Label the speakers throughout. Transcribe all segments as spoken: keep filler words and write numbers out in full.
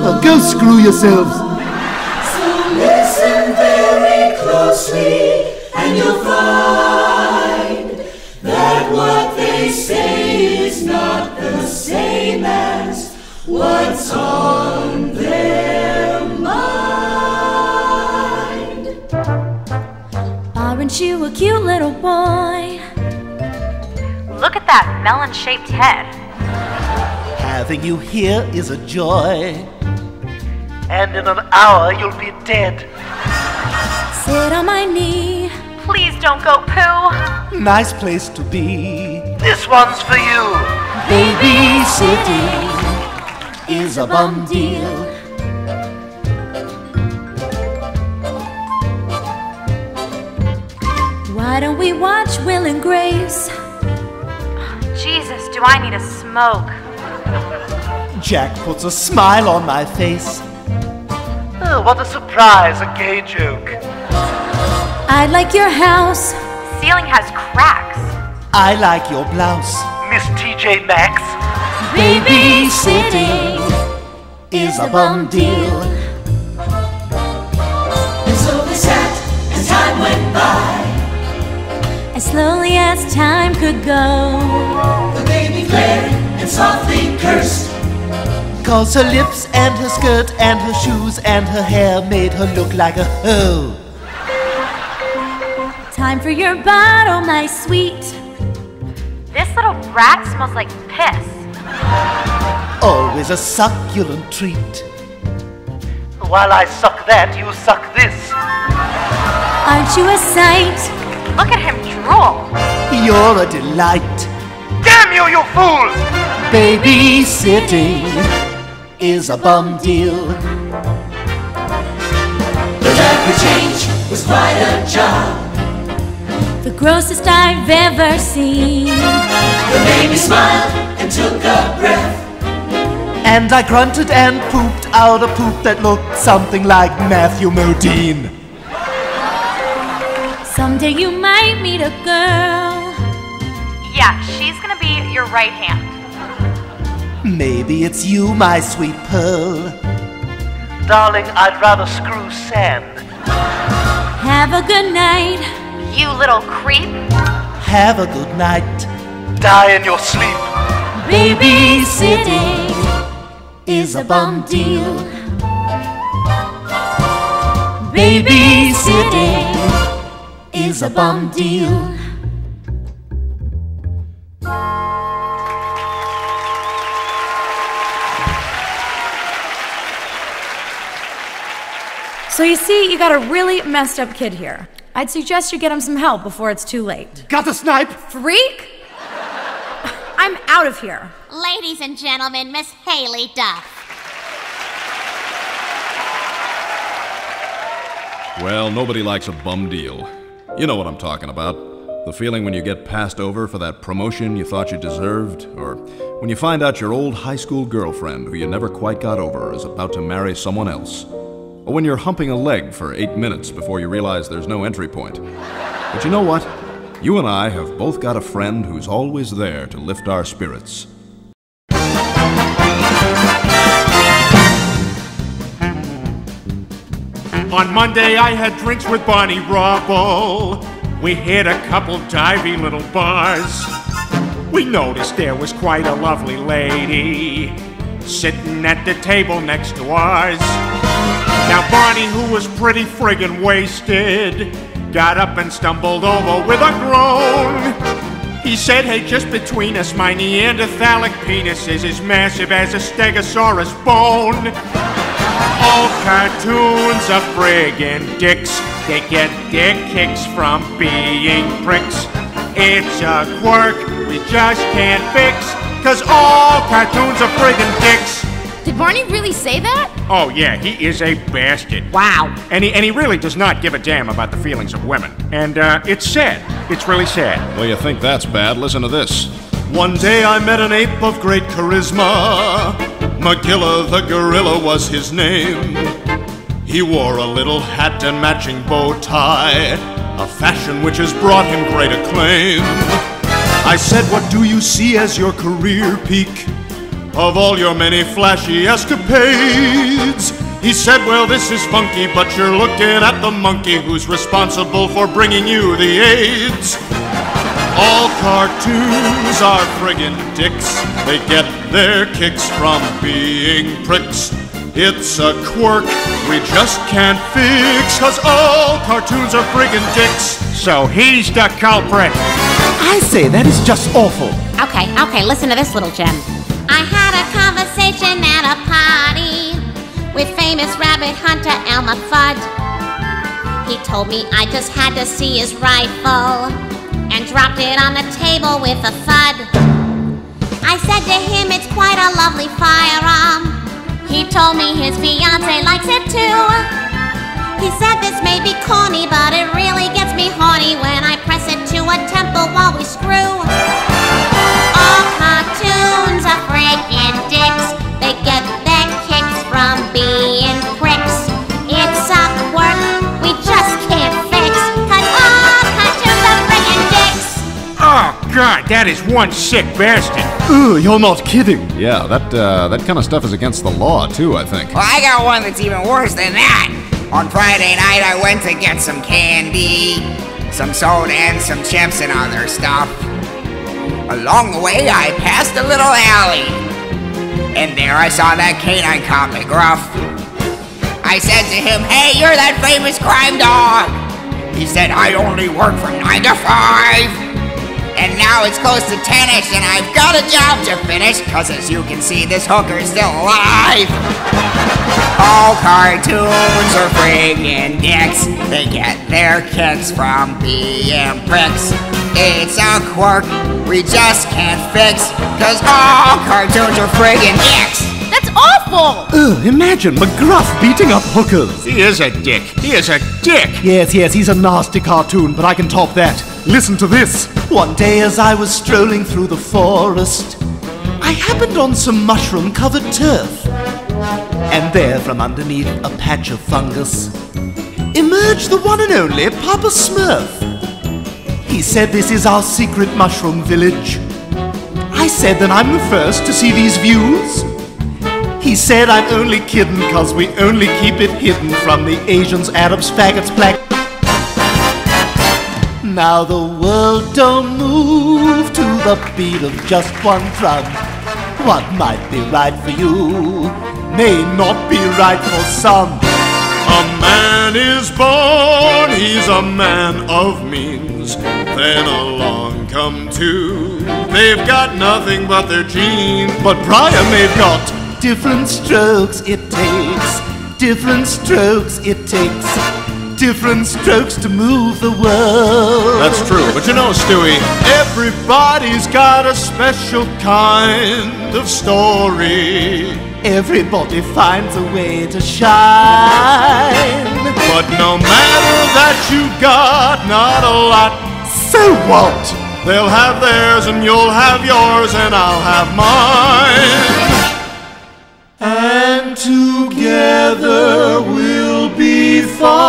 Speaker 1: Well, go screw yourselves.
Speaker 2: So listen very closely and you'll find that what they say is not the same as what's on their mind.
Speaker 3: Aren't you a cute little boy?
Speaker 4: Look at that melon-shaped head.
Speaker 5: Having you here is a joy, and in an hour you'll be dead.
Speaker 3: Sit on my knee.
Speaker 4: Please don't go poo.
Speaker 5: Nice place to be. This one's for you.
Speaker 1: Babysitting is a bum deal.
Speaker 3: Why don't we watch Will and Grace?
Speaker 4: Jesus, do I need a smoke?
Speaker 5: Jack puts a smile on my face. Oh, what a surprise, a gay joke.
Speaker 3: I like your house.
Speaker 4: Ceiling has cracks.
Speaker 5: I like your blouse, Miss T J Maxx.
Speaker 1: Babysitting is a bum deal.
Speaker 2: And so they sat as time went by,
Speaker 3: As slowly as time could go.
Speaker 2: the baby glared and softly cursed.
Speaker 5: Cause her lips and her skirt and her shoes and her hair made her look like a hoe.
Speaker 3: Time for your bottle, my sweet.
Speaker 4: This little brat smells like piss.
Speaker 5: Always a succulent treat. While I suck that, you suck this.
Speaker 3: Aren't you a sight?
Speaker 4: Look at him drool.
Speaker 5: You're a delight. Damn you, you fool!
Speaker 1: Babysitting is a bum deal.
Speaker 2: The diaper change was quite a job.
Speaker 3: The grossest I've ever seen.
Speaker 2: The baby smiled and took a breath.
Speaker 5: And I grunted and pooped out a poop that looked something like Matthew Modine.
Speaker 3: Someday you might meet a girl.
Speaker 4: Yeah, she's gonna be your right hand.
Speaker 5: Maybe it's you, my sweet pearl. Darling, I'd rather screw sand.
Speaker 3: Have a good night.
Speaker 4: You little creep.
Speaker 5: Have a good night. Die in your sleep.
Speaker 1: Babysitting is a bum deal. Babysitting is a bum deal.
Speaker 6: So you see, you got a really messed up kid here. I'd suggest you get him some help before it's too late.
Speaker 5: Got the snipe?
Speaker 6: Freak? I'm out of here.
Speaker 7: Ladies and gentlemen, Miss Haley Duff.
Speaker 8: Well, nobody likes a bum deal. You know what I'm talking about. The feeling when you get passed over for that promotion you thought you deserved, or when you find out your old high school girlfriend who you never quite got over is about to marry someone else. Or when you're humping a leg for eight minutes before you realize there's no entry point. But you know what? You and I have both got a friend who's always there to lift our spirits.
Speaker 9: On Monday I had drinks with Bonnie Rubble. We hit a couple divey little bars. We noticed there was quite a lovely lady sitting at the table next to ours. Now Bonnie, who was pretty friggin' wasted, got up and stumbled over with a groan. He said, hey, just between us, my Neanderthalic penis is as massive as a Stegosaurus bone. All cartoons are friggin' dicks. They get their kicks from being pricks. It's a quirk we just can't fix, 'cause all cartoons are friggin' dicks.
Speaker 6: Did Barney really say that?
Speaker 9: Oh yeah, he is a bastard.
Speaker 6: Wow.
Speaker 9: And he, and he really does not give a damn about the feelings of women. And uh, it's sad. It's really sad.
Speaker 8: Well, you think that's bad? Listen to this.
Speaker 10: One day I met an ape of great charisma. Magilla the gorilla was his name. He wore a little hat and matching bow tie, a fashion which has brought him great acclaim. I said, what do you see as your career peak? of all your many flashy escapades. He said, well, this is funky, but you're looking at the monkey who's responsible for bringing you the AIDS. All cartoons are friggin' dicks. They get their kicks from being pricks. It's a quirk we just can't fix, 'cause all cartoons are friggin' dicks.
Speaker 9: So he's the culprit.
Speaker 5: I say, that is just awful.
Speaker 7: Okay, okay, listen to this little gem. I had a conversation at a party with famous rabbit hunter Elmer Fudd. He told me I just had to see his rifle and dropped it on the table with a thud. I said to him, it's quite a lovely firearm. He told me his fiancé likes it too. He said this may be corny, but it really gets me horny when I press it to a temple while we screw. All cartoons are freaking dicks. They get their kicks from being pricks. It's a quirk we just can't fix, 'cause all cartoons are freaking dicks.
Speaker 9: Oh, God, that is one sick bastard.
Speaker 5: Ugh, you're not kidding.
Speaker 8: Yeah, that, uh, that kind of stuff is against the law, too, I think.
Speaker 11: Well, I got one that's even worse than that. On Friday night, I went to get some candy, some soda, and some chips and other stuff. Along the way, I passed a little alley, and there I saw that canine cop, McGruff. I said to him, hey, you're that famous crime dog. He said, I only work from nine to five. And now it's close to ten-ish, and I've got a job to finish, 'cause as you can see, this hooker's still alive. All cartoons are friggin' dicks. They get their kicks from being pricks. It's a quirk we just can't fix, 'cause all cartoons are friggin' dicks.
Speaker 4: That's awful!
Speaker 5: Ugh, imagine McGruff beating up hookers.
Speaker 9: He is a dick. He is a dick.
Speaker 5: Yes, yes, he's a nasty cartoon, but I can top that. Listen to this. One day as I was strolling through the forest, I happened on some mushroom-covered turf. And there, from underneath a patch of fungus, emerged the one and only Papa Smurf. He said, this is our secret mushroom village. I said, then I'm the first to see these views. He said, I'm only kidding, 'cause we only keep it hidden from the Asians, Arabs, faggots, black. Now the world don't move to the beat of just one drum. What might be right for you may not be right for some.
Speaker 10: A man is born, he's a man of means. Then along come two, they've got nothing but their genes.
Speaker 5: But Brian, they've got different strokes it takes, different strokes it takes, different strokes to move the world.
Speaker 10: That's true, but you know, Stewie, everybody's got a special kind of story.
Speaker 5: Everybody finds a way to shine.
Speaker 10: But no matter that you got not a lot,
Speaker 5: so what?
Speaker 10: They'll have theirs and you'll have yours and I'll have mine. And together we'll be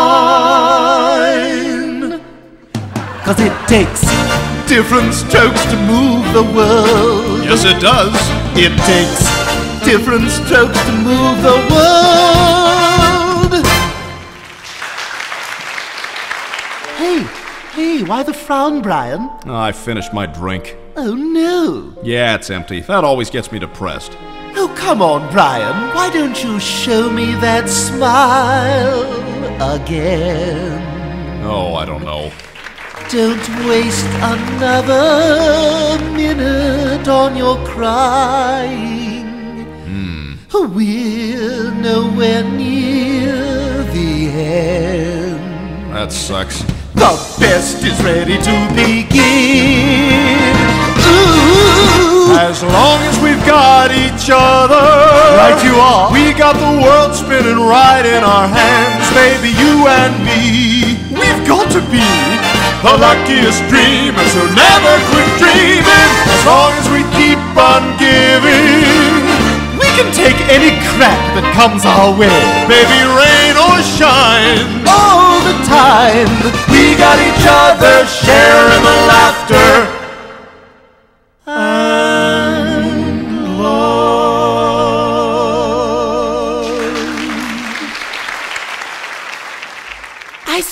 Speaker 10: fine.
Speaker 5: 'Cause it takes different strokes to move the world.
Speaker 10: Yes, it does.
Speaker 5: It takes different strokes to move the world. Hey, hey, why the frown, Brian?
Speaker 8: Oh, I finished my drink.
Speaker 5: Oh, no.
Speaker 8: Yeah, it's empty. That always gets me depressed.
Speaker 5: Oh, come on, Brian. Why don't you show me that smile again?
Speaker 8: Oh, I don't know.
Speaker 5: Don't waste another minute on your crying.
Speaker 8: Hmm.
Speaker 5: We're nowhere near the end.
Speaker 8: That sucks.
Speaker 5: The best is ready to begin. Ooh.
Speaker 10: As long as we've got each other,
Speaker 5: right you are.
Speaker 10: We got the world spinning right in our hands, baby, you and me. We've got to be the luckiest dreamers who never quit dreaming. As long as we keep on giving,
Speaker 5: we can take any crap that comes our way.
Speaker 10: Baby, rain or shine,
Speaker 5: all the time.
Speaker 10: We got each other, sharing the laughter and love.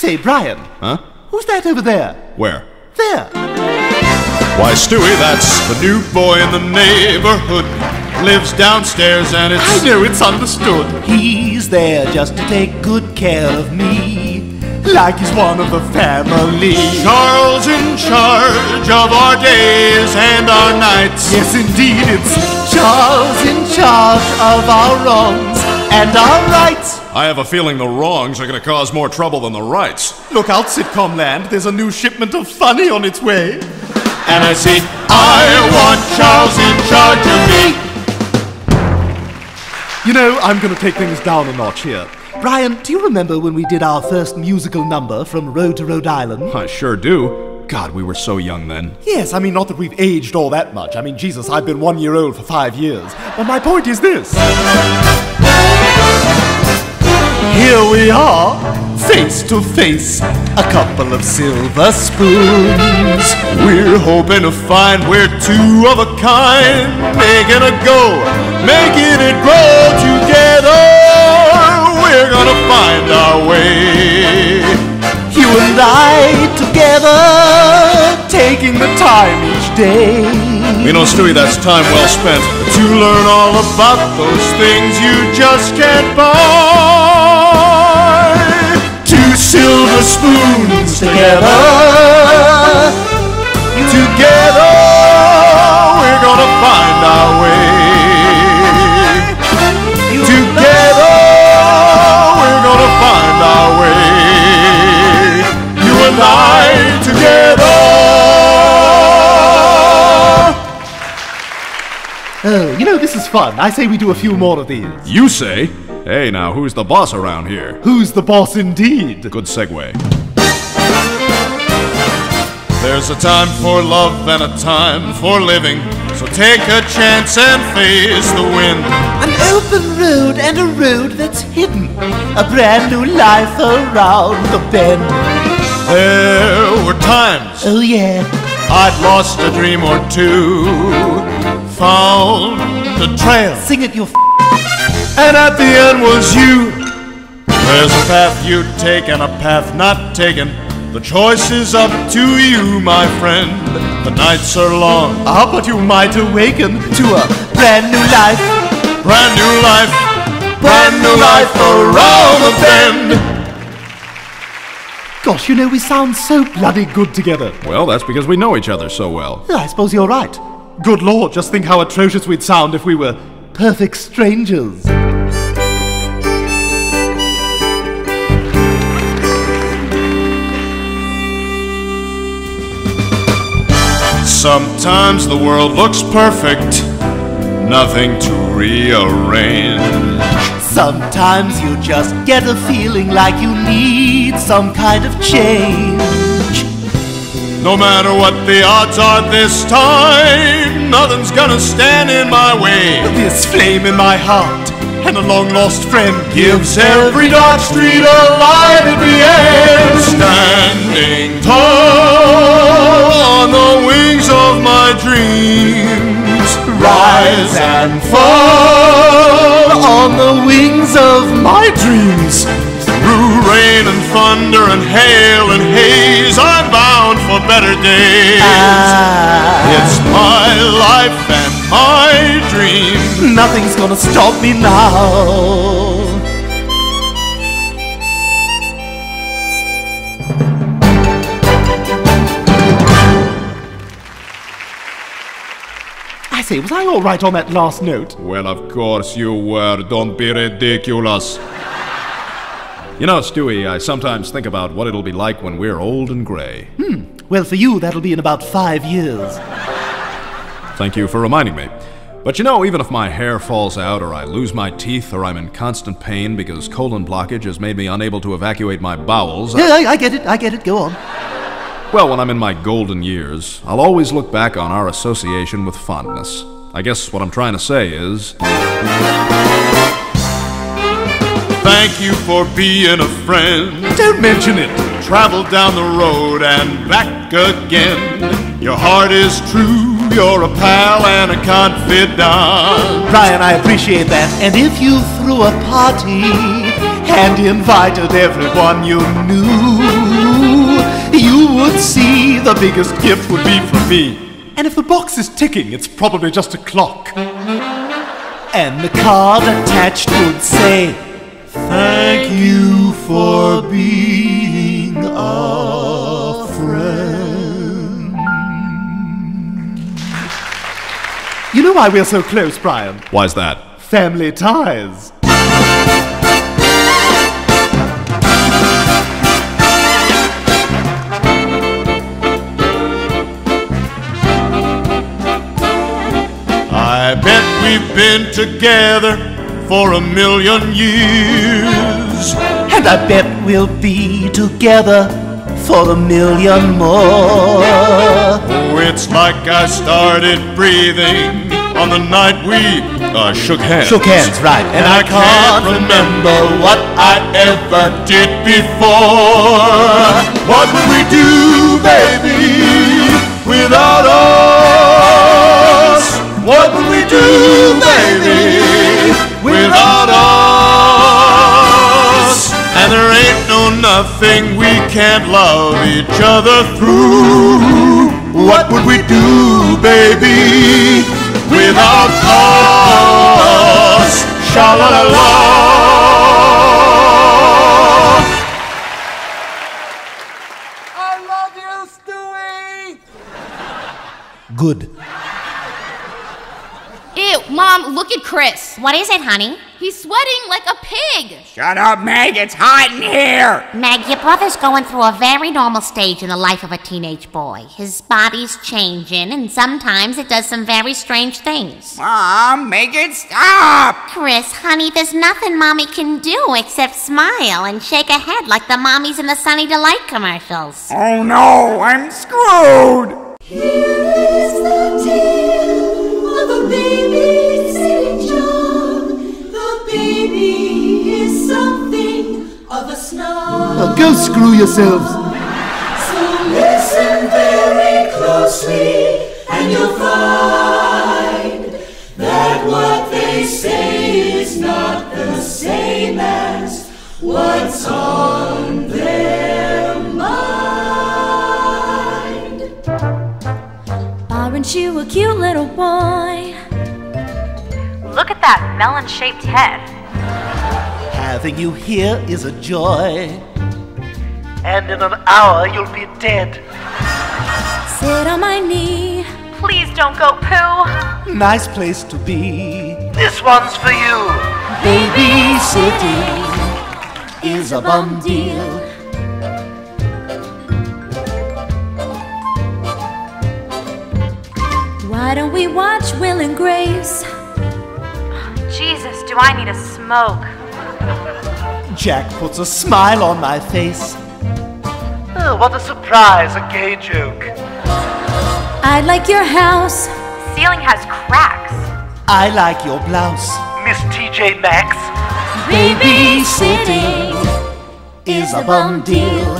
Speaker 5: say, Brian.
Speaker 8: Huh?
Speaker 5: Who's that over there?
Speaker 8: Where?
Speaker 5: There.
Speaker 10: Why, Stewie, that's the new boy in the neighborhood. Lives downstairs and it's...
Speaker 5: I know, it's understood. He's there just to take good care of me, like he's one of the family.
Speaker 10: Charles in charge of our days and our nights.
Speaker 5: Yes, indeed, it's Charles in charge of our wrongs and our rights.
Speaker 8: I have a feeling the wrongs are going to cause more trouble than the rights.
Speaker 5: Look out, sitcom land. There's a new shipment of funny on its way.
Speaker 10: And I say, I want Charles in charge of me.
Speaker 5: You know, I'm going to take things down a notch here. Brian, do you remember when we did our first musical number from Road to Rhode Island?
Speaker 8: I sure do. God, we were so young then.
Speaker 5: Yes, I mean, not that we've aged all that much. I mean, Jesus, I've been one year old for five years. But my point is this. Here we are, face to face, a couple of silver spoons.
Speaker 10: We're hoping to find we're two of a kind, making a go, making it grow together. We're gonna find our way.
Speaker 5: You and I together, taking the time each day.
Speaker 8: You know, Stewie, that's time well spent.
Speaker 10: To learn all about those things you just can't buy. Two silver spoons together. Together, we're gonna find our way. Together, we're gonna find our way. You and I together.
Speaker 5: Oh, you know, this is fun. I say we do a few more of these.
Speaker 8: You say? Hey, now, who's the boss around here?
Speaker 5: Who's the boss indeed?
Speaker 8: Good segue.
Speaker 10: There's a time for love and a time for living, so take a chance and face the wind.
Speaker 5: An open road and a road that's hidden, a brand new life around the bend.
Speaker 10: There were times,
Speaker 5: oh yeah,
Speaker 10: I'd lost a dream or two, found a trail,
Speaker 5: sing it, you f***,
Speaker 10: and at the end was you. There's a path you take and a path not taken. The choice is up to you, my friend. The nights are long.
Speaker 5: Ah, but you might awaken to a brand new life.
Speaker 10: Brand new life. Brand new life around the bend.
Speaker 5: Gosh, you know, we sound so bloody good together.
Speaker 8: Well, that's because we know each other so well.
Speaker 5: I suppose you're right. Good Lord, just think how atrocious we'd sound if we were perfect strangers.
Speaker 10: Sometimes the world looks perfect, nothing to rearrange.
Speaker 5: Sometimes you just get a feeling like you need some kind of change.
Speaker 10: No matter what the odds are this time, nothing's gonna stand in my way.
Speaker 5: This flame in my heart and a long-lost friend
Speaker 10: gives every dark street a light at the end. Standing tall on the wings of my dreams, rise and fall
Speaker 5: on the wings of my dreams.
Speaker 10: Through rain and thunder and hail and haze, I'm bound for better days.
Speaker 5: Ah.
Speaker 10: It's my life and my dream.
Speaker 5: Nothing's gonna stop me now. I say, was I all right on that last note?
Speaker 8: Well, of course you were. Don't be ridiculous. You know, Stewie, I sometimes think about what it'll be like when we're old and gray.
Speaker 5: Hmm. Well, for you, that'll be in about five years.
Speaker 8: Thank you for reminding me. But you know, even if my hair falls out, or I lose my teeth, or I'm in constant pain because colon blockage has made me unable to evacuate my bowels...
Speaker 5: Yeah, I, I get it, I get it, go on.
Speaker 8: Well, when I'm in my golden years, I'll always look back on our association with fondness. I guess what I'm trying to say is...
Speaker 10: Thank you for being a friend.
Speaker 5: Don't mention it.
Speaker 10: Travel down the road and back again. Your heart is true, you're a pal and a confidant.
Speaker 5: Brian, I appreciate that. And if you threw a party and invited everyone you knew, biggest gift would be from me. And if the box is ticking, it's probably just a clock. And the card attached would say, thank you for being a friend. You know why we're so close, Brian?
Speaker 8: Why's that?
Speaker 5: Family ties.
Speaker 10: I bet we've been together for a million years.
Speaker 5: And I bet we'll be together for a million more.
Speaker 10: Oh, it's like I started breathing on the night we uh, shook hands.
Speaker 5: Shook hands, right.
Speaker 10: And, and I, I can't remember what I ever did before. What would we do, baby, without us? What would we do, baby, without us? And there ain't no nothing we can't love each other through. What would we do, baby, without us? Sha-la-la-la.
Speaker 2: I love you, Stewie!
Speaker 5: Good.
Speaker 12: Ew, Mom, look at Chris.
Speaker 7: What is it, honey?
Speaker 12: He's sweating like a pig.
Speaker 11: Shut up, Meg. It's hot in here.
Speaker 7: Meg, your brother's going through a very normal stage in the life of a teenage boy. His body's changing, and sometimes it does some very strange things.
Speaker 11: Mom, make it stop.
Speaker 7: Chris, honey, there's nothing Mommy can do except smile and shake her head like the mommies in the Sunny Delight commercials.
Speaker 11: Oh, no. I'm screwed.
Speaker 1: Here is the tale of a baby Saint John. The baby is something of a snob.
Speaker 5: Oh, go screw yourselves.
Speaker 1: So listen very closely, and you'll find that what they say is not the same as what's on their mind.
Speaker 3: Aren't you a cute little boy?
Speaker 4: Look at that melon-shaped head.
Speaker 5: Having you here is a joy. And in an hour you'll be dead.
Speaker 3: Sit on my knee.
Speaker 4: Please don't go poo.
Speaker 5: Nice place to be.
Speaker 13: This one's for you.
Speaker 5: Babysitting is a bum deal.
Speaker 3: Why don't we watch Will and Grace?
Speaker 4: Jesus, do I need a smoke?
Speaker 5: Jack puts a smile on my face.
Speaker 13: Oh, what a surprise, a gay joke.
Speaker 3: I like your house.
Speaker 4: Ceiling has cracks.
Speaker 5: I like your blouse.
Speaker 13: Miss T J Maxx.
Speaker 5: Babysitting is a bum deal.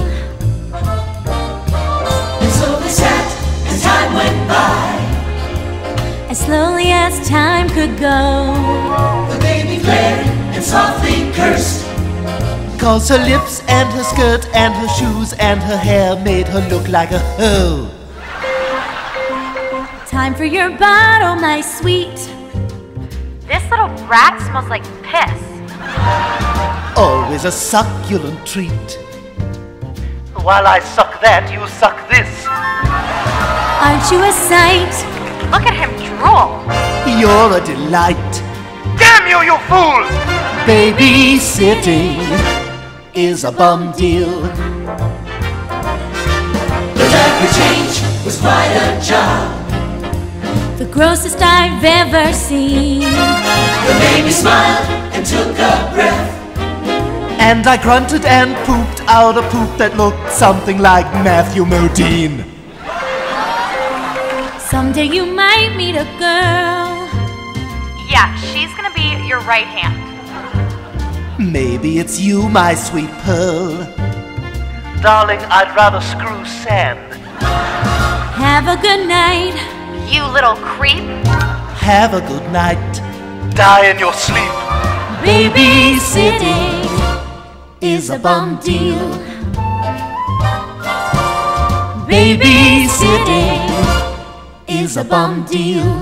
Speaker 2: And so they sat as time went by.
Speaker 3: As slowly as time could go.
Speaker 2: The baby glared and softly cursed.
Speaker 5: Cause her lips and her skirt and her shoes and her hair made her look like a hoe.
Speaker 3: Time for your bottle, my sweet.
Speaker 4: This little brat smells like piss.
Speaker 5: Always a succulent treat.
Speaker 13: While I suck that, you suck this.
Speaker 3: Aren't you a sight?
Speaker 4: Look at him drool.
Speaker 5: You're a delight.
Speaker 13: Damn you, you fools!
Speaker 5: Babysitting is a bum deal.
Speaker 2: The diaper change was quite a job.
Speaker 3: The grossest I've ever seen.
Speaker 2: The baby smiled and took a breath.
Speaker 5: And I grunted and pooped out a poop that looked something like Matthew Modine.
Speaker 3: Someday you might meet a girl.
Speaker 4: Yeah, she's gonna be your right hand.
Speaker 5: Maybe it's you, my sweet pearl.
Speaker 13: Darling, I'd rather screw sand.
Speaker 3: Have a good night.
Speaker 4: You little creep.
Speaker 5: Have a good night.
Speaker 13: Die in your sleep.
Speaker 3: Babysitting is a bum deal.
Speaker 1: Babysitting is a bum deal.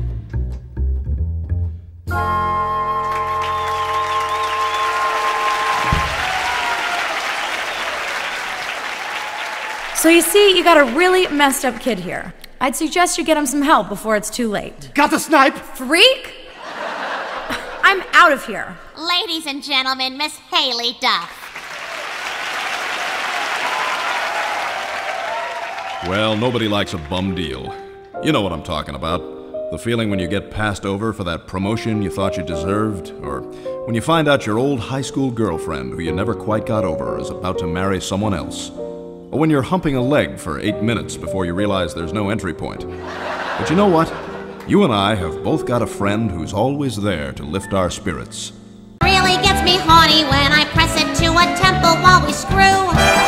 Speaker 6: So you see, you got a really messed up kid here. I'd suggest you get him some help before it's too late.
Speaker 5: Got the snipe?
Speaker 6: Freak? I'm out of here.
Speaker 7: Ladies and gentlemen, Miss Haley Duff.
Speaker 8: Well, nobody likes a bum deal. You know what I'm talking about. The feeling when you get passed over for that promotion you thought you deserved, or when you find out your old high school girlfriend who you never quite got over is about to marry someone else. Or when you're humping a leg for eight minutes before you realize there's no entry point. But you know what? You and I have both got a friend who's always there to lift our spirits.
Speaker 7: Really gets me horny when I press it to a temple while we screw.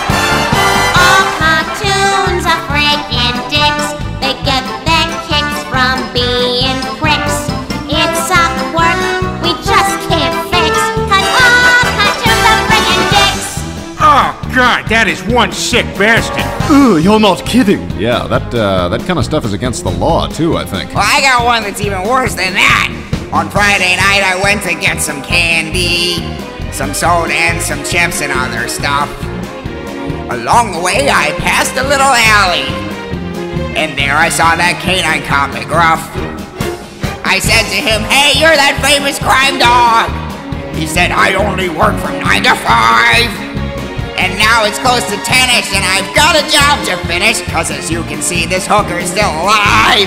Speaker 7: All cartoons are freaking dicks. They get their kicks from being pricks. It's a quirk we just can't fix, 'cause all cartoons are freaking dicks.
Speaker 9: Oh, God, that is one sick bastard.
Speaker 5: Ugh, you're not kidding.
Speaker 8: Yeah, that, uh, that kind of stuff is against the law, too, I think.
Speaker 11: Well, I got one that's even worse than that. On Friday night, I went to get some candy, some soda, and some chips and other stuff. Along the way, I passed a little alley, and there I saw that canine cop McGruff. I said to him, "Hey, you're that famous crime dog." He said, "I only work from nine to five. And now it's close to ten-ish, and I've got a job to finish, 'cause as you can see, this hooker's still alive."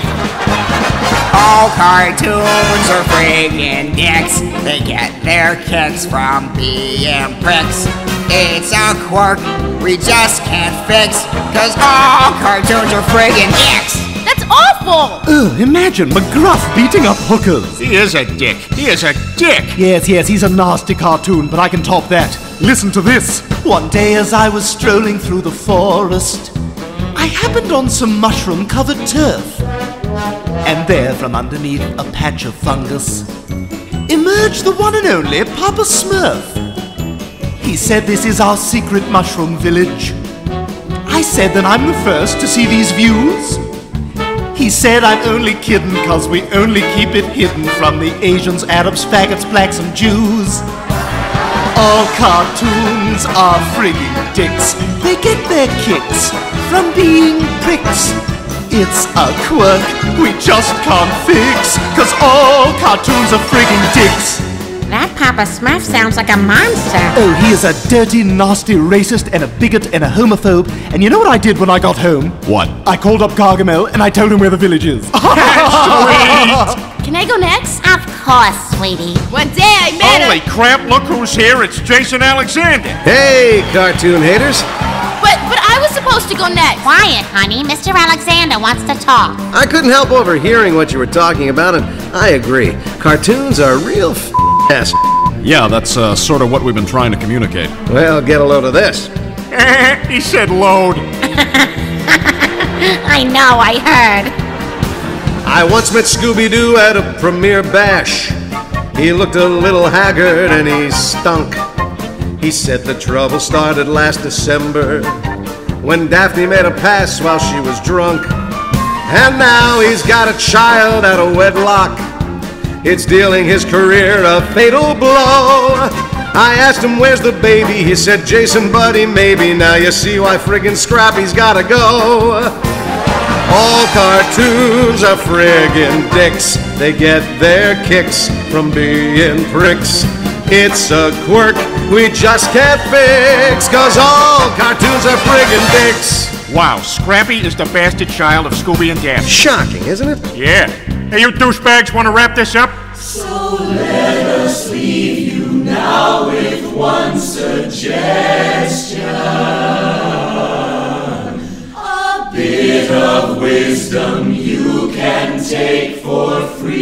Speaker 11: All cartoons are friggin' dicks. They get their kicks from being pricks. It's a quirk we just can't fix, 'cause all cartoons are friggin' dicks.
Speaker 12: That's awful!
Speaker 5: Ugh, imagine McGruff beating up hookers.
Speaker 9: He is a dick. He is a dick.
Speaker 5: Yes, yes, he's a nasty cartoon, but I can top that. Listen to this. One day as I was strolling through the forest, I happened on some mushroom-covered turf. And there, from underneath a patch of fungus, emerged the one and only Papa Smurf. He said, "This is our secret mushroom village." I said, "Then I'm the first to see these views." He said, "I'm only kidding, 'cause we only keep it hidden from the Asians, Arabs, faggots, blacks, and Jews. All cartoons are friggin' dicks. They get their kicks from being pricks. It's a quirk we just can't fix, 'cause all cartoons are friggin' dicks."
Speaker 7: That Papa Smurf sounds like a monster.
Speaker 5: Oh, he is a dirty, nasty racist and a bigot and a homophobe. And you know what I did when I got home?
Speaker 8: What?
Speaker 5: I called up Gargamel and I told him where the village is.
Speaker 9: Sweet!
Speaker 12: Can I go next?
Speaker 7: Of course, sweetie.
Speaker 12: One day I met
Speaker 9: Holy
Speaker 12: a...
Speaker 9: crap, look who's here. It's Jason Alexander.
Speaker 14: Hey, cartoon haters.
Speaker 12: But, but I was supposed to go next.
Speaker 7: Quiet, honey. Mister Alexander wants to talk.
Speaker 14: I couldn't help overhearing what you were talking about, and I agree. Cartoons are real f***ing ass.
Speaker 8: Yeah, that's uh, sort of what we've been trying to communicate.
Speaker 14: Well, get a load of this.
Speaker 9: He said load.
Speaker 7: I know, I heard.
Speaker 14: I once met Scooby-Doo at a premiere bash. He looked a little haggard and he stunk. He said the trouble started last December when Daphne made a pass while she was drunk. And now he's got a child out of wedlock. It's dealing his career a fatal blow. I asked him, "Where's the baby?" He said, "Jason, buddy, maybe." Now you see why friggin' Scrappy's gotta go. All cartoons are friggin' dicks. They get their kicks from being pricks. It's a quirk we just can't fix, 'cause all cartoons are friggin' dicks.
Speaker 9: Wow, Scrappy is the bastard child of Scooby and Daphne.
Speaker 14: Shocking, isn't it?
Speaker 9: Yeah. Hey, you douchebags, want to wrap this up?
Speaker 2: So let us leave you now with one suggestion. A bit of wisdom you can take for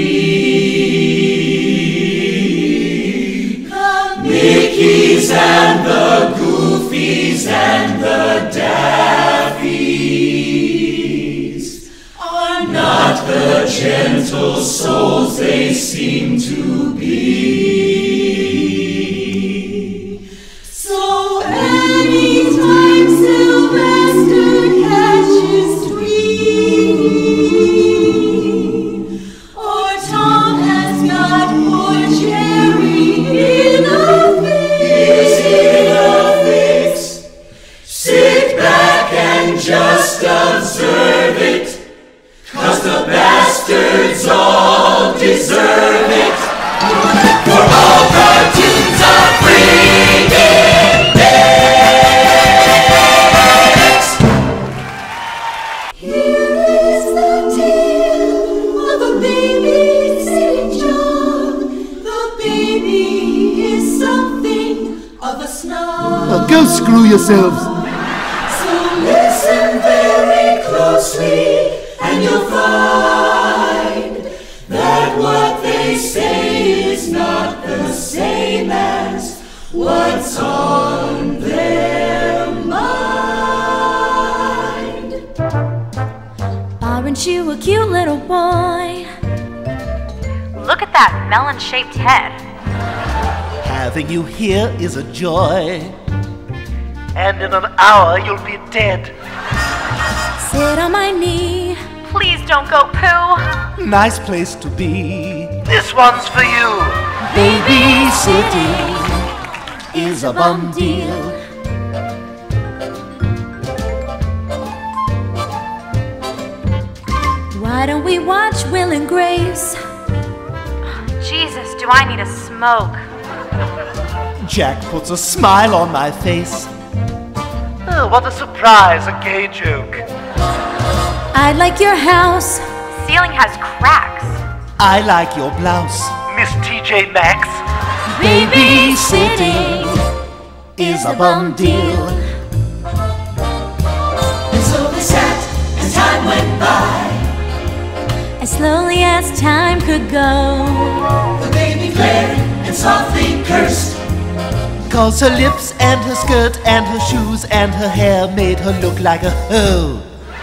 Speaker 2: free. The Mickeys and the Goofies and the Daffies are not the gentle souls they seem to be. So anytime Sylvester catches
Speaker 5: screw yourselves.
Speaker 2: So listen very closely, and you'll find that what they say is not the same as what's on their mind.
Speaker 3: Aren't you a cute little boy?
Speaker 4: Look at that melon-shaped head.
Speaker 5: Having you here is a joy.
Speaker 13: And in an hour you'll be dead.
Speaker 3: Sit on my knee.
Speaker 4: Please don't go poo.
Speaker 5: Nice place to be.
Speaker 13: This one's for you.
Speaker 5: Babysitting is a bum deal.
Speaker 3: Why don't we watch Will and Grace?
Speaker 4: Jesus, do I need a smoke?
Speaker 5: Jack puts a smile on my face.
Speaker 13: Oh, what a surprise, a gay joke.
Speaker 3: I like your house.
Speaker 4: Ceiling has cracks.
Speaker 5: I like your blouse.
Speaker 13: Miss T J Maxx.
Speaker 5: Babysitting is a bum deal.
Speaker 2: And so they sat as time went by,
Speaker 3: As slowly as time could go.
Speaker 2: the baby glared and softly cursed.
Speaker 5: Cause her lips and her skirt and her shoes and her hair made her look like a hoe.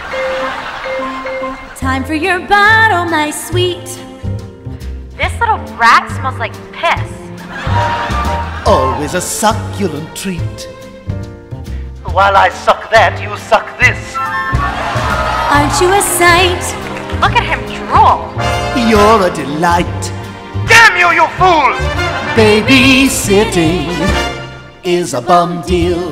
Speaker 3: Time for your bottle, my sweet.
Speaker 4: This little brat smells like piss.
Speaker 5: Always a succulent treat.
Speaker 13: While I suck that, you suck this.
Speaker 3: Aren't you a sight?
Speaker 4: Look at him drool.
Speaker 5: You're a delight.
Speaker 13: Damn you, you fool!
Speaker 5: Babysitting is a bum deal.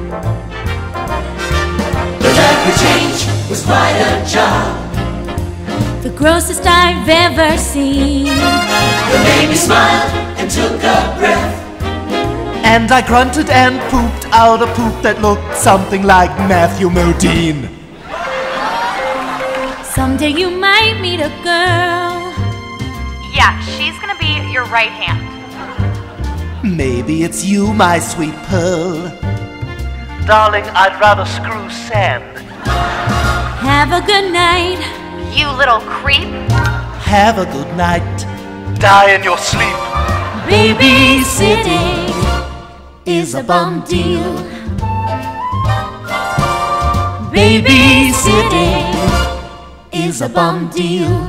Speaker 2: The diaper change was quite a job.
Speaker 3: The grossest I've ever seen.
Speaker 2: The baby smiled and took a breath.
Speaker 5: And I grunted and pooped out a poop that looked something like Matthew Modine.
Speaker 3: Someday you might meet a girl.
Speaker 4: Yeah, she's gonna be your right hand.
Speaker 5: Maybe it's you, my sweet pearl.
Speaker 13: Darling, I'd rather screw sand.
Speaker 3: Have a good night.
Speaker 4: You little creep.
Speaker 5: Have a good night.
Speaker 13: Die in your sleep.
Speaker 3: Babysitting is a bum deal. Babysitting is a bum deal.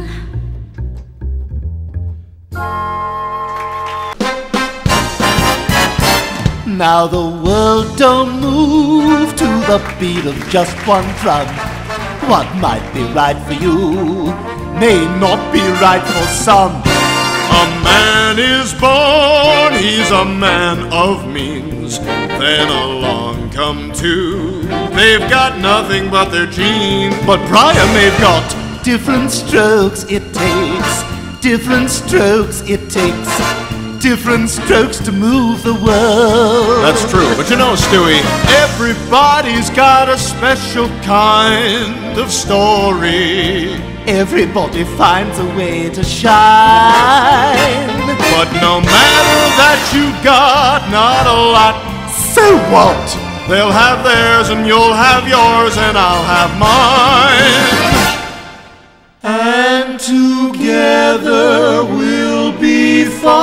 Speaker 5: Now the world don't move to the beat of just one drum. What might be right for you may not be right for some.
Speaker 10: A man is born, he's a man of means. Then along come two, they've got nothing but their genes.
Speaker 5: But Brian, they've got different strokes it takes, different strokes it takes, different strokes to move the world.
Speaker 10: That's true, but you know, Stewie,
Speaker 5: everybody's got a special kind of story. Everybody finds a way to shine.
Speaker 10: but no matter that you got not a lot,
Speaker 5: so what?
Speaker 10: They'll have theirs and you'll have yours and I'll have mine. And together we'll be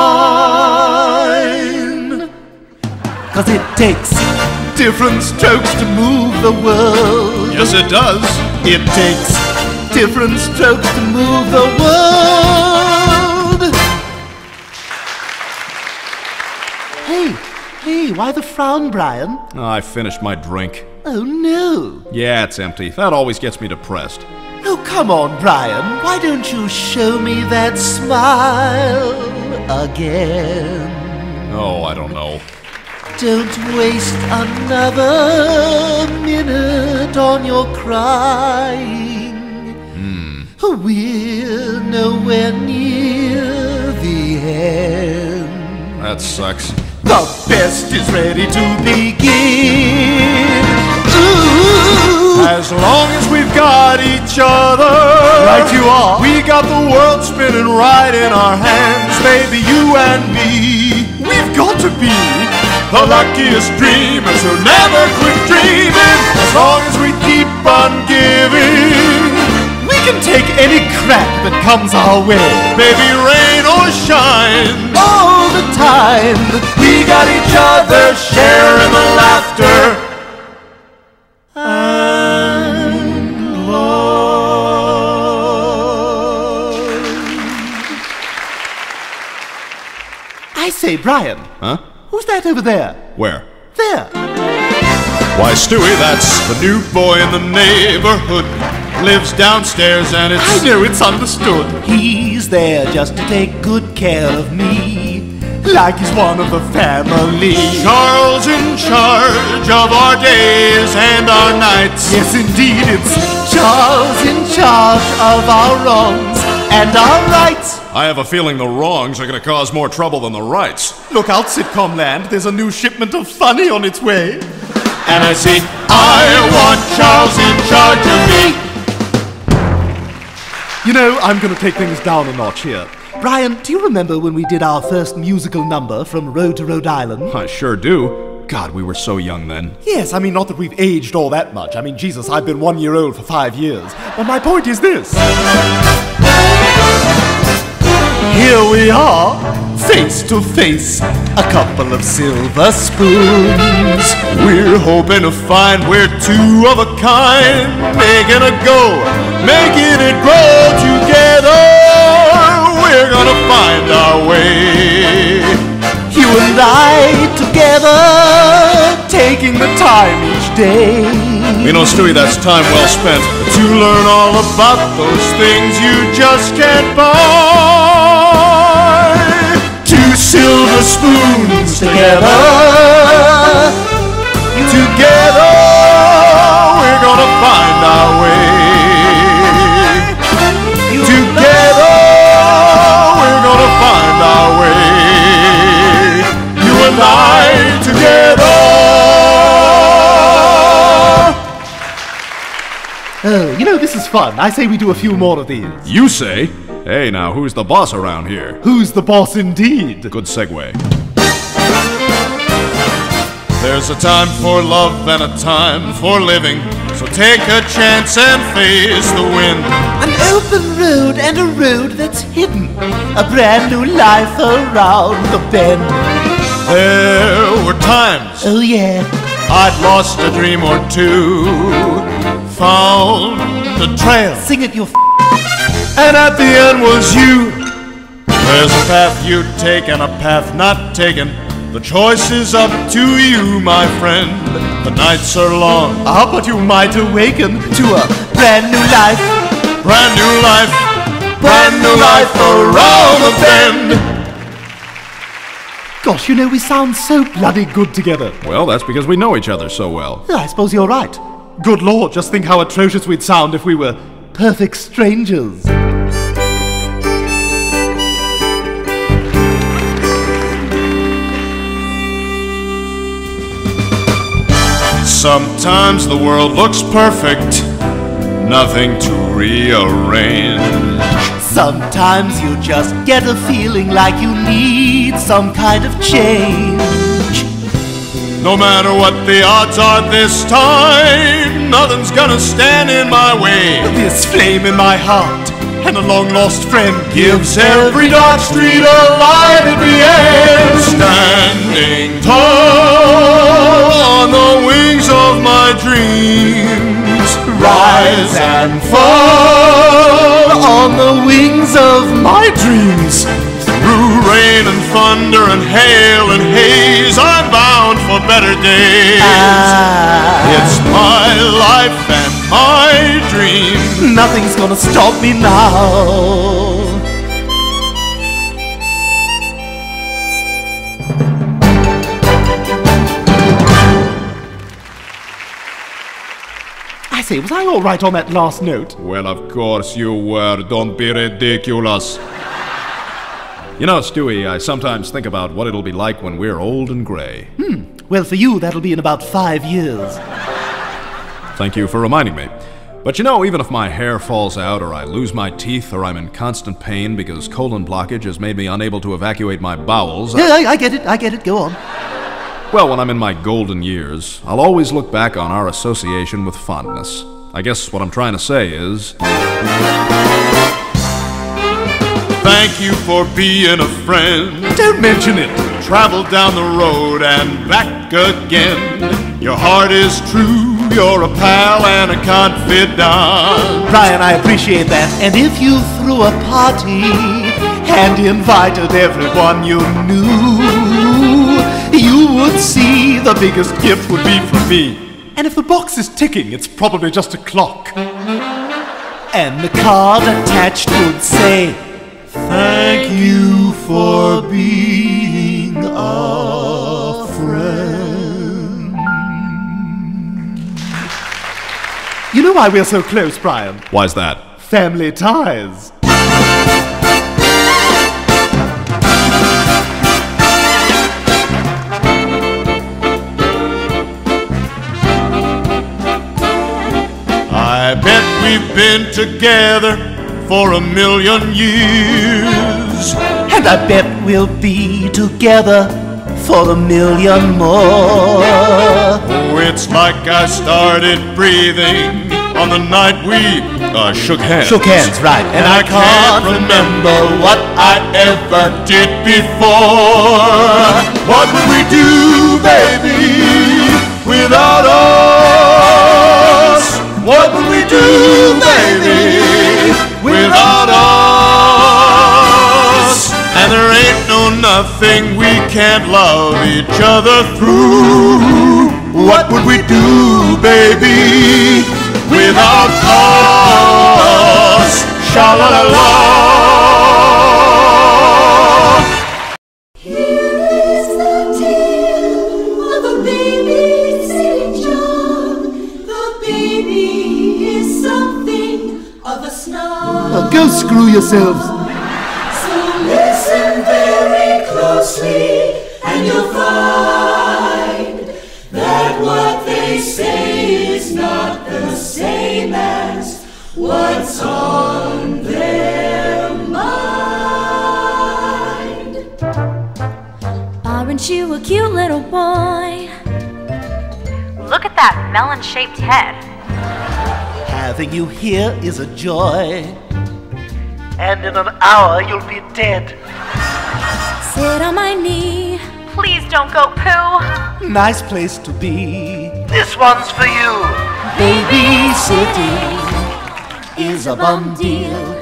Speaker 10: fine.
Speaker 5: Cause it takes different strokes to move the world.
Speaker 10: Yes, it does.
Speaker 5: It takes different strokes to move the world. Hey, hey, why the frown, Brian?
Speaker 8: Oh, I finished my drink.
Speaker 5: Oh, no.
Speaker 8: Yeah, it's empty. That always gets me depressed.
Speaker 5: Oh, come on, Brian. Why don't you show me that smile again?
Speaker 8: Oh, I don't know.
Speaker 5: Don't waste another minute on your crying.
Speaker 8: Hmm.
Speaker 5: We're nowhere near the end.
Speaker 8: That sucks.
Speaker 5: The best is ready to begin. Ooh.
Speaker 10: As long as we've got each other,
Speaker 5: Right you are.
Speaker 10: We got the world spinning right in our hands, baby, you and me.
Speaker 5: We've got to be
Speaker 10: the luckiest dreamers who never quit dreaming. As long as we keep on giving,
Speaker 5: we can take any crap that comes our way.
Speaker 10: Baby, rain or shine,
Speaker 5: all the time.
Speaker 10: we got each other, sharing the laughter and love.
Speaker 5: I say, Brian.
Speaker 8: Huh?
Speaker 5: Who's that over there?
Speaker 8: Where?
Speaker 5: There.
Speaker 10: Why, Stewie, that's the new boy in the neighborhood. Lives downstairs and it's...
Speaker 5: I know, it's understood. He's there just to take good care of me, like he's one of the family.
Speaker 10: Charles in charge of our days and our nights.
Speaker 5: Yes, indeed, it's Charles in charge of our wrongs and our rights.
Speaker 8: I have a feeling the wrongs are going to cause more trouble than the rights.
Speaker 5: Look out, sitcom land. There's a new shipment of funny on its way.
Speaker 10: And I see, I want Charles in charge of me.
Speaker 5: You know, I'm going to take things down a notch here. Brian, do you remember when we did our first musical number from Road to Rhode Island?
Speaker 8: I sure do. God, we were so young then.
Speaker 5: Yes, I mean, not that we've aged all that much. I mean, Jesus, I've been one year old for five years. But my point is this. Here we are, face to face, a couple of silver spoons.
Speaker 10: We're hoping to find we're two of a kind, making a go, making it grow together. We're gonna find our way.
Speaker 5: You and I together, taking the time each day.
Speaker 8: You know, Stewie, that's time well spent.
Speaker 10: To learn all about those things you just can't buy. Two silver spoons together. Together, we're gonna find our way. Together, we're gonna find our way. You and I together.
Speaker 5: Oh, you know, this is fun. I say we do a few more of these.
Speaker 8: You say? Hey, now, who's the boss around here?
Speaker 5: Who's the boss indeed?
Speaker 8: Good segue.
Speaker 10: There's a time for love and a time for living, so take a chance and face the wind.
Speaker 5: An open road and a road that's hidden, a brand new life around the bend.
Speaker 10: There were times,
Speaker 5: oh yeah,
Speaker 10: I'd lost a dream or two, found a trail,
Speaker 5: sing it, you f***,
Speaker 10: and at the end was you. There's a path you'd take and a path not taken. The choice is up to you, my friend. The nights are long.
Speaker 5: Ah, but you might awaken to a brand new life.
Speaker 10: Brand new life. Brand new life around the bend.
Speaker 5: Gosh, you know, we sound so bloody good together.
Speaker 8: Well, that's because we know each other so well.
Speaker 5: Yeah, I suppose you're right. Good Lord, just think how atrocious we'd sound if we were perfect strangers.
Speaker 10: Sometimes the world looks perfect, nothing to rearrange.
Speaker 5: Sometimes you just get a feeling like you need some kind of change.
Speaker 10: No matter what the odds are this time, nothing's gonna stand in my way.
Speaker 5: This flame in my heart and a long-lost friend
Speaker 10: gives every dark street a light at the end. Standing tall on the wings of my dreams, rise and fall
Speaker 5: on the wings of my dreams.
Speaker 10: Through rain and thunder and hail and haze, I'm bound for better days.
Speaker 5: Ah.
Speaker 10: It's my life and my dream.
Speaker 5: Nothing's gonna stop me now. I say, was I all right on that last note?
Speaker 8: Well, of course you were. Don't be ridiculous. You know, Stewie, I sometimes think about what it'll be like when we're old and gray.
Speaker 5: Hmm. Well, for you, that'll be in about five years.
Speaker 8: Thank you for reminding me. But you know, even if my hair falls out, or I lose my teeth, or I'm in constant pain because colon blockage has made me unable to evacuate my bowels...
Speaker 5: Yeah, I, I get it, I get it, go on.
Speaker 8: Well, when I'm in my golden years, I'll always look back on our association with fondness. I guess what I'm trying to say is...
Speaker 10: Thank you for being a friend.
Speaker 5: Don't mention it.
Speaker 10: Travel down the road and back again. Your heart is true, you're a pal and a confidant.
Speaker 5: Brian, I appreciate that. And if you threw a party and invited everyone you knew, you would see the biggest gift would be from me. And if the box is ticking, it's probably just a clock. And the card attached would say, thank you for being a friend. You know why we're so close, Brian?
Speaker 8: Why's that?
Speaker 5: Family ties.
Speaker 10: I bet we've been together for a million years.
Speaker 5: And I bet we'll be together for a million more.
Speaker 10: Oh, it's like I started breathing on the night we uh, shook hands.
Speaker 5: Shook hands, right.
Speaker 10: And, and I, I can't remember what I ever did before. What would we do, baby, without us? What would we do, baby, without us? And there ain't no nothing we can't love each other through. What would we do, baby, without us? Sha-la-la-la.
Speaker 1: Here is the tale of a baby Saint John. The baby is something of a snob.
Speaker 5: Well, go screw yourselves.
Speaker 1: So listen very closely, and you'll find that what they say is not the same as what's on their mind.
Speaker 3: Aren't you a cute little boy?
Speaker 4: Look at that melon-shaped head.
Speaker 5: Having you here is a joy.
Speaker 13: And in an hour you'll be dead.
Speaker 3: Sit on my knee.
Speaker 4: Please don't go poo.
Speaker 5: Nice place to be.
Speaker 13: This one's for you.
Speaker 5: Babysitting is a bum deal.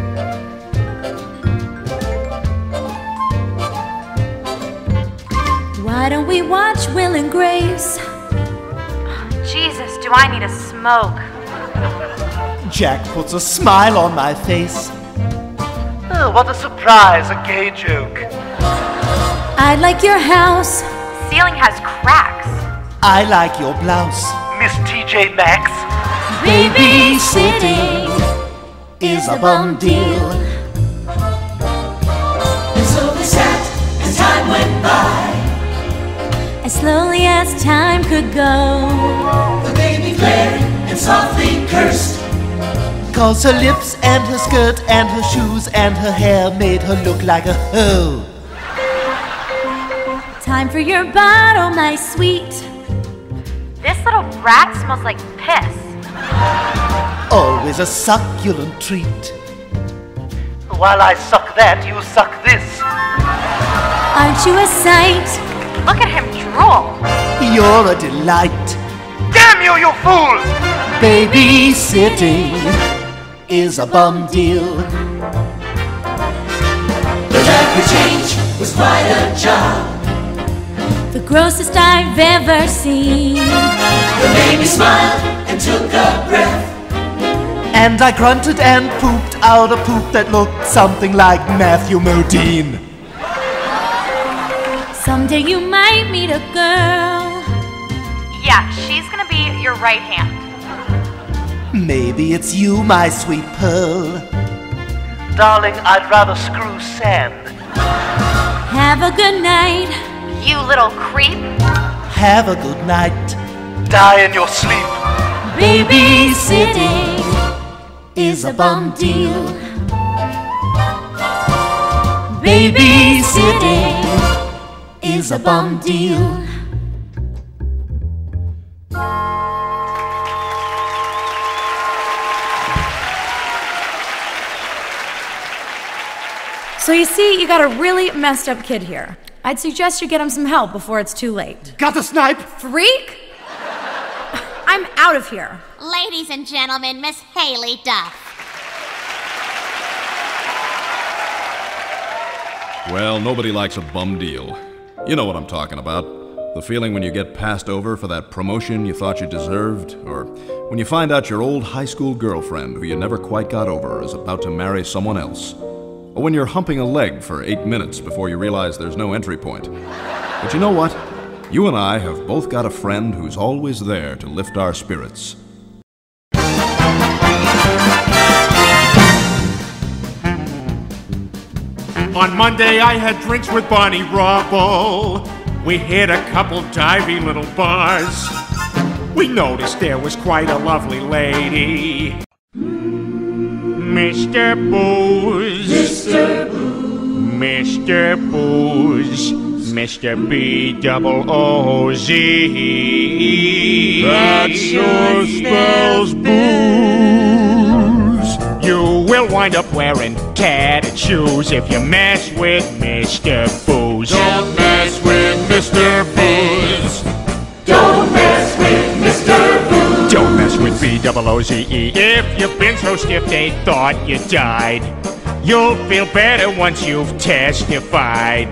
Speaker 3: Why don't we watch Will and Grace?
Speaker 4: Jesus, do I need a smoke?
Speaker 5: Jack puts a smile on my face.
Speaker 13: Oh, what a surprise, a gay joke.
Speaker 3: I like your house.
Speaker 4: Ceiling has cracks.
Speaker 5: I like your blouse.
Speaker 13: Miss T J Maxx.
Speaker 3: Babysitting
Speaker 5: is a bum deal.
Speaker 1: And so they sat as time went by.
Speaker 3: As slowly as time could go.
Speaker 1: The baby glared and softly cursed.
Speaker 5: Cause her lips and her skirt and her shoes and her hair made her look like a hoe.
Speaker 3: Time for your bottle, my sweet.
Speaker 4: This little brat smells like piss.
Speaker 5: Always a succulent treat.
Speaker 13: While I suck that, you suck this.
Speaker 3: Aren't you a sight?
Speaker 4: Look at him drool.
Speaker 5: You're a delight.
Speaker 13: Damn you, you fools!
Speaker 5: Babysitting is a bum deal.
Speaker 1: The diaper change was quite a job.
Speaker 3: The grossest I've ever seen.
Speaker 1: The baby smiled and took a breath.
Speaker 5: And I grunted and pooped out a poop that looked something like Matthew Modine.
Speaker 3: Someday you might meet a girl.
Speaker 4: Yeah, she's gonna be your right hand.
Speaker 5: Maybe it's you, my sweet pearl.
Speaker 13: Darling, I'd rather screw sand.
Speaker 3: Have a good night.
Speaker 4: You little creep.
Speaker 5: Have a good night.
Speaker 13: Die in your sleep.
Speaker 3: Babysitting is a bum deal. Babysitting is a bum deal.
Speaker 6: So you see, you got a really messed up kid here. I'd suggest you get him some help before it's too late.
Speaker 5: Got the snipe?
Speaker 6: Freak? I'm out of here.
Speaker 7: Ladies and gentlemen, Miss Haley Duff.
Speaker 8: Well, nobody likes a bum deal. You know what I'm talking about. The feeling when you get passed over for that promotion you thought you deserved, or when you find out your old high school girlfriend who you never quite got over is about to marry someone else. Or when you're humping a leg for eight minutes before you realize there's no entry point. But you know what? You and I have both got a friend who's always there to lift our spirits.
Speaker 9: On Monday I had drinks with Bonnie Rubble. We hit a couple divey little bars. We noticed there was quite a lovely lady. Mister Booze. Mister Booze. Mister Booze. Mister B double O Z. That sure spells booze. You will wind up wearing tatted shoes if you mess with Mister Booze.
Speaker 2: Don't mess with Mister Booze. Don't mess with Mister Booze.
Speaker 9: Don't mess with B double O Z E. If you've been so stiff they thought you died, you'll feel better once you've testified.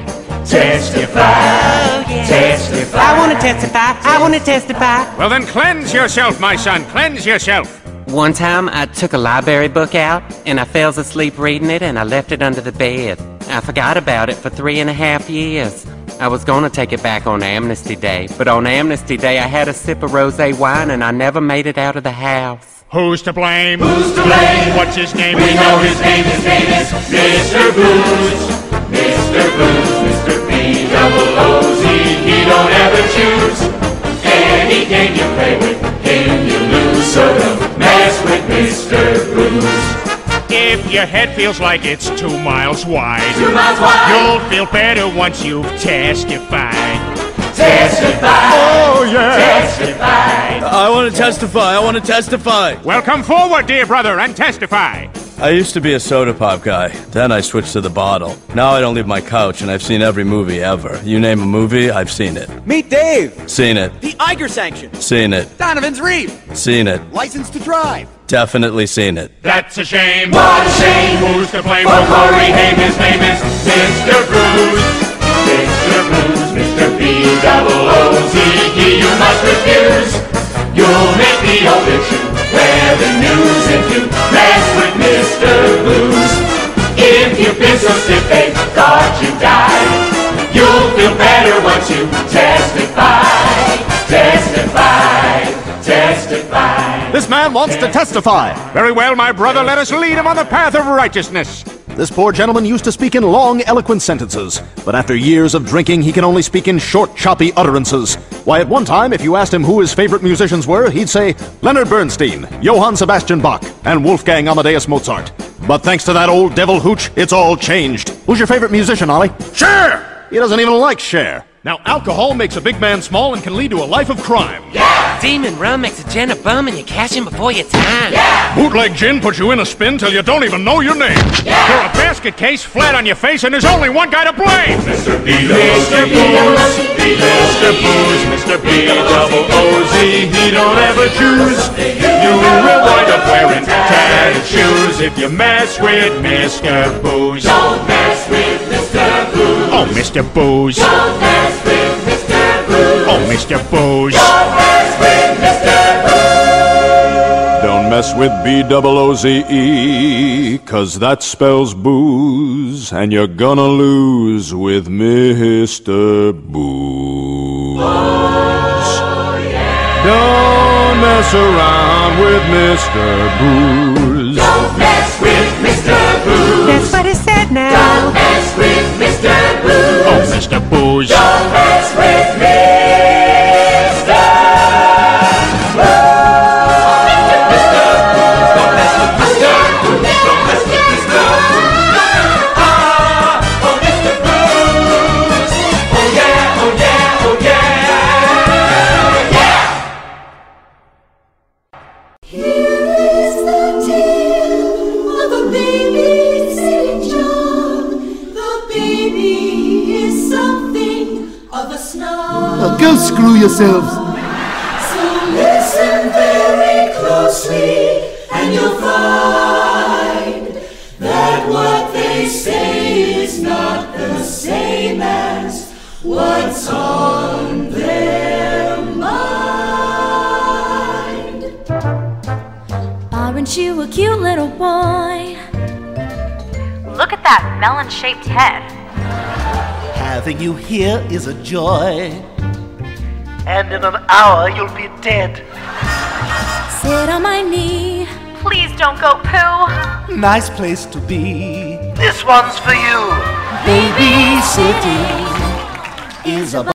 Speaker 2: Testify, testify.
Speaker 15: I want to testify. I want to testify.
Speaker 9: Well then cleanse yourself, my son. Cleanse yourself.
Speaker 15: One time I took a library book out and I fell asleep reading it and I left it under the bed. I forgot about it for three and a half years. I was gonna take it back on Amnesty Day, but on Amnesty Day I had a sip of rosé wine and I never made it out of the house.
Speaker 9: Who's to blame?
Speaker 2: Who's to blame?
Speaker 9: What's his name?
Speaker 2: We know his name. His name is Mister Booze. Mister Booze. Mister B double O Z. He don't ever choose. Any game you play with him, you lose. So don't mess with Mister Booze.
Speaker 9: If your head feels like it's two miles wide,
Speaker 2: Two miles wide.
Speaker 9: you'll feel better once you've testified.
Speaker 2: Testify.
Speaker 9: Oh yeah.
Speaker 2: Testify.
Speaker 16: I want to testify. I want to testify.
Speaker 9: Well, come forward, dear brother, and testify.
Speaker 16: I used to be a soda pop guy. Then I switched to the bottle. Now I don't leave my couch, and I've seen every movie ever. You name a movie, I've seen it.
Speaker 17: Meet Dave.
Speaker 16: Seen it.
Speaker 17: The Iger Sanction.
Speaker 16: Seen it.
Speaker 17: Donovan's Reef.
Speaker 16: Seen it.
Speaker 17: License to Drive.
Speaker 16: Definitely seen it.
Speaker 9: That's a shame.
Speaker 2: What a shame.
Speaker 9: Who's to blame?
Speaker 2: For Corey Haim, his name is Mister Booze. Mister Booze, Mister B double O Z E. You must refuse. You'll make the omission where the news if you mess with Mister Booze. If you've been so stiff they thought you died, you'll feel better once you testify. Testify. Testify.
Speaker 5: This man wants to testify.
Speaker 9: Very well, my brother, let us lead him on the path of righteousness.
Speaker 5: This poor gentleman used to speak in long, eloquent sentences, but after years of drinking, he can only speak in short, choppy utterances. Why, at one time, if you asked him who his favorite musicians were, he'd say Leonard Bernstein, Johann Sebastian Bach, and Wolfgang Amadeus Mozart. But thanks to that old devil hooch, it's all changed. Who's your favorite musician, Ollie?
Speaker 9: Cher!
Speaker 5: He doesn't even like Cher.
Speaker 8: Now, alcohol makes a big man small and can lead to a life of crime.
Speaker 2: Yeah!
Speaker 15: Demon rum makes a gent a bum and you cash in before your time.
Speaker 2: Yeah!
Speaker 8: Bootleg gin puts you in a spin till you don't even know your name.
Speaker 2: Yeah!
Speaker 9: You're a basket case flat on your face and there's only one guy to blame.
Speaker 2: Mister B Mister Booze, Mister Booze, Mister B double O Z. He don't ever choose.
Speaker 9: You will wind up wearing tatted shoes if you mess with Mister Booze.
Speaker 2: Don't mess with Mister Booze.
Speaker 9: Oh, Mister Booze.
Speaker 2: Don't mess with Mister Booze.
Speaker 9: Oh, Mister Booze.
Speaker 2: Don't mess with Mister Booze.
Speaker 10: Don't mess with B double O Z E, cause that spells booze, and you're gonna lose with Mister Booze.
Speaker 2: Oh, yeah.
Speaker 10: Don't mess around with Mister Booze.
Speaker 2: Don't mess with Mister Booze.
Speaker 15: That's what he said now.
Speaker 2: Don't mess with Mister Booze.
Speaker 9: Oh, Mister Booze.
Speaker 2: Don't mess with Mister
Speaker 1: Here is the tale
Speaker 5: Go screw yourselves.
Speaker 1: So listen very closely, and you'll find that what they say is not the same as what's on their mind.
Speaker 3: Aren't you a cute little boy?
Speaker 4: Look at that melon-shaped head.
Speaker 5: Having you here is a joy.
Speaker 13: And in an hour you'll be dead.
Speaker 3: Sit on my knee.
Speaker 4: Please don't go poo.
Speaker 5: Nice place to be.
Speaker 13: This one's for you.
Speaker 5: Babysitting is a